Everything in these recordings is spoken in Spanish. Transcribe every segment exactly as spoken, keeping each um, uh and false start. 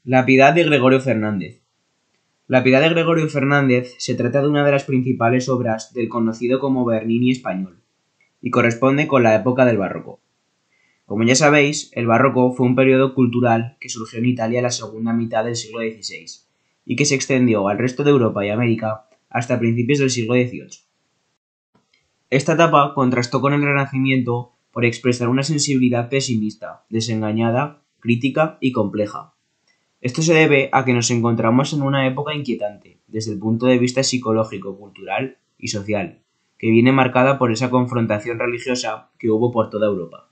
La Piedad de Gregorio Fernández. La Piedad de Gregorio Fernández se trata de una de las principales obras del conocido como Bernini español, y corresponde con la época del Barroco. Como ya sabéis, el Barroco fue un periodo cultural que surgió en Italia en la segunda mitad del siglo dieciséis, y que se extendió al resto de Europa y América hasta principios del siglo dieciocho. Esta etapa contrastó con el Renacimiento por expresar una sensibilidad pesimista, desengañada, crítica y compleja. Esto se debe a que nos encontramos en una época inquietante, desde el punto de vista psicológico, cultural y social, que viene marcada por esa confrontación religiosa que hubo por toda Europa.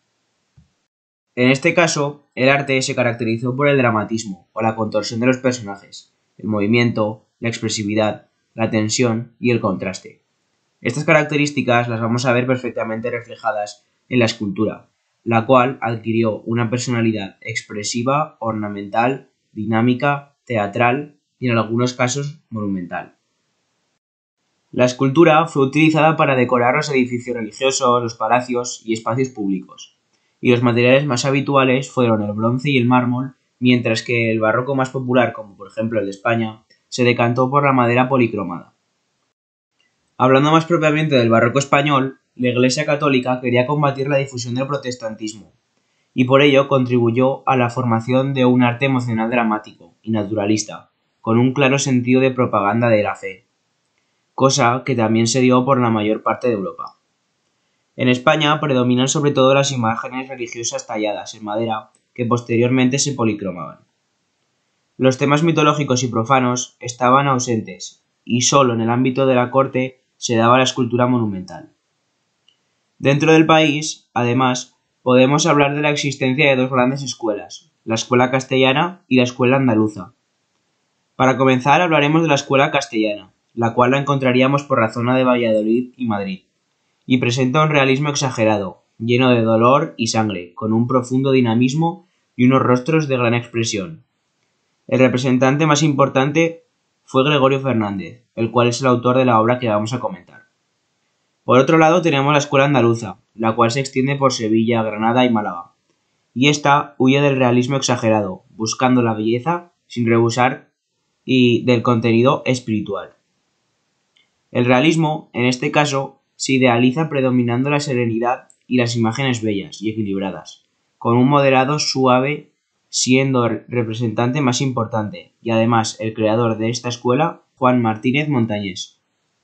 En este caso, el arte se caracterizó por el dramatismo o la contorsión de los personajes, el movimiento, la expresividad, la tensión y el contraste. Estas características las vamos a ver perfectamente reflejadas en la escultura, la cual adquirió una personalidad expresiva, ornamental, dinámica, teatral y en algunos casos monumental. La escultura fue utilizada para decorar los edificios religiosos, los palacios y espacios públicos, y los materiales más habituales fueron el bronce y el mármol, mientras que el barroco más popular, como por ejemplo el de España, se decantó por la madera policromada. Hablando más propiamente del barroco español, la Iglesia Católica quería combatir la difusión del protestantismo, y por ello contribuyó a la formación de un arte emocional dramático y naturalista, con un claro sentido de propaganda de la fe, cosa que también se dio por la mayor parte de Europa. En España predominan sobre todo las imágenes religiosas talladas en madera que posteriormente se policromaban. Los temas mitológicos y profanos estaban ausentes, y solo en el ámbito de la corte se daba la escultura monumental. Dentro del país, además, podemos hablar de la existencia de dos grandes escuelas, la escuela castellana y la escuela andaluza. Para comenzar hablaremos de la escuela castellana, la cual la encontraríamos por la zona de Valladolid y Madrid, y presenta un realismo exagerado, lleno de dolor y sangre, con un profundo dinamismo y unos rostros de gran expresión. El representante más importante fue Gregorio Fernández, el cual es el autor de la obra que vamos a comentar. Por otro lado tenemos la escuela andaluza, la cual se extiende por Sevilla, Granada y Málaga, y esta huye del realismo exagerado, buscando la belleza sin rehusar y del contenido espiritual. El realismo, en este caso, se idealiza predominando la serenidad y las imágenes bellas y equilibradas, con un moderado suave siendo el representante más importante y además el creador de esta escuela, Juan Martínez Montañés.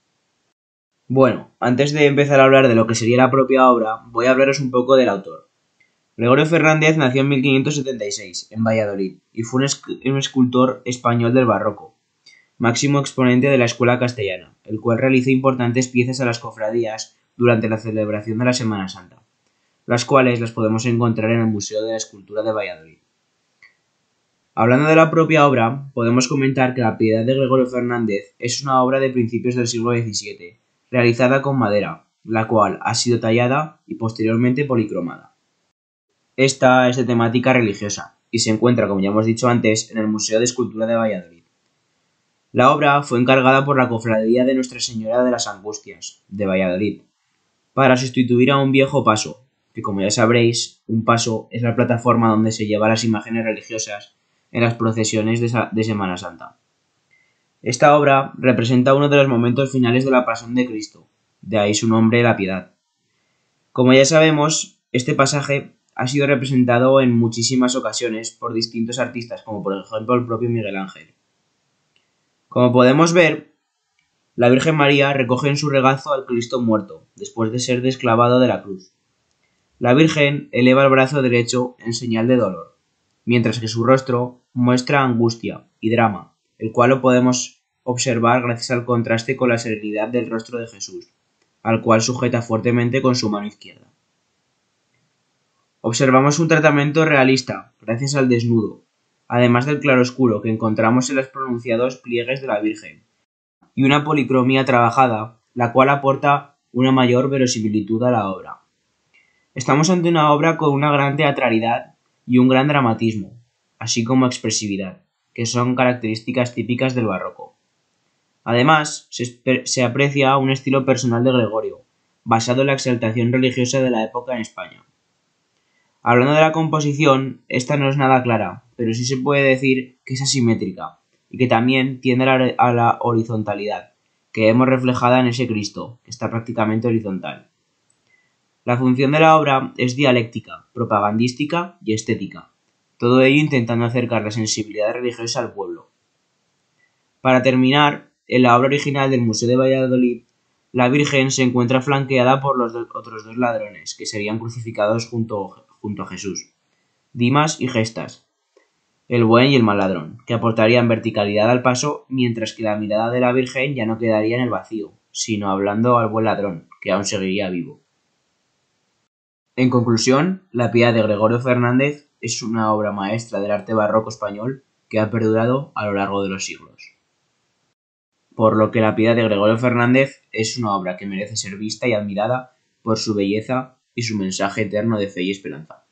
Bueno, antes de empezar a hablar de lo que sería la propia obra, voy a hablaros un poco del autor. Gregorio Fernández nació en mil quinientos setenta y seis, en Valladolid, y fue un, esc- un escultor español del barroco, máximo exponente de la escuela castellana, el cual realizó importantes piezas a las cofradías durante la celebración de la Semana Santa, las cuales las podemos encontrar en el Museo de la Escultura de Valladolid. Hablando de la propia obra, podemos comentar que La Piedad de Gregorio Fernández es una obra de principios del siglo diecisiete, realizada con madera, la cual ha sido tallada y posteriormente policromada. Esta es de temática religiosa y se encuentra, como ya hemos dicho antes, en el Museo de Escultura de Valladolid. La obra fue encargada por la Cofradía de Nuestra Señora de las Angustias, de Valladolid, para sustituir a un viejo paso, que como ya sabréis, un paso es la plataforma donde se llevan las imágenes religiosas en las procesiones de, de Semana Santa. Esta obra representa uno de los momentos finales de la Pasión de Cristo, de ahí su nombre, La Piedad. Como ya sabemos, este pasaje ha sido representado en muchísimas ocasiones por distintos artistas, como por ejemplo el propio Miguel Ángel. Como podemos ver, la Virgen María recoge en su regazo al Cristo muerto, después de ser desclavado de la cruz. La Virgen eleva el brazo derecho en señal de dolor, mientras que su rostro muestra angustia y drama, el cual lo podemos observar gracias al contraste con la serenidad del rostro de Jesús, al cual sujeta fuertemente con su mano izquierda. Observamos un tratamiento realista, gracias al desnudo, además del claroscuro que encontramos en los pronunciados pliegues de la Virgen, y una policromía trabajada, la cual aporta una mayor verosimilitud a la obra. Estamos ante una obra con una gran teatralidad y un gran dramatismo, así como expresividad, que son características típicas del barroco. Además, se, se aprecia un estilo personal de Gregorio, basado en la exaltación religiosa de la época en España. Hablando de la composición, esta no es nada clara, pero sí se puede decir que es asimétrica y que también tiende a la, a la horizontalidad, que vemos reflejada en ese Cristo, que está prácticamente horizontal. La función de la obra es dialéctica, propagandística y estética, todo ello intentando acercar la sensibilidad religiosa al pueblo. Para terminar, en la obra original del Museo de Valladolid, la Virgen se encuentra flanqueada por los do- otros dos ladrones, que serían crucificados junto, junto a Jesús, Dimas y Gestas, el buen y el mal ladrón, que aportarían verticalidad al paso, mientras que la mirada de la Virgen ya no quedaría en el vacío, sino hablando al buen ladrón, que aún seguiría vivo. En conclusión, La Piedad de Gregorio Fernández es una obra maestra del arte barroco español que ha perdurado a lo largo de los siglos. Por lo que La Piedad de Gregorio Fernández es una obra que merece ser vista y admirada por su belleza y su mensaje eterno de fe y esperanza.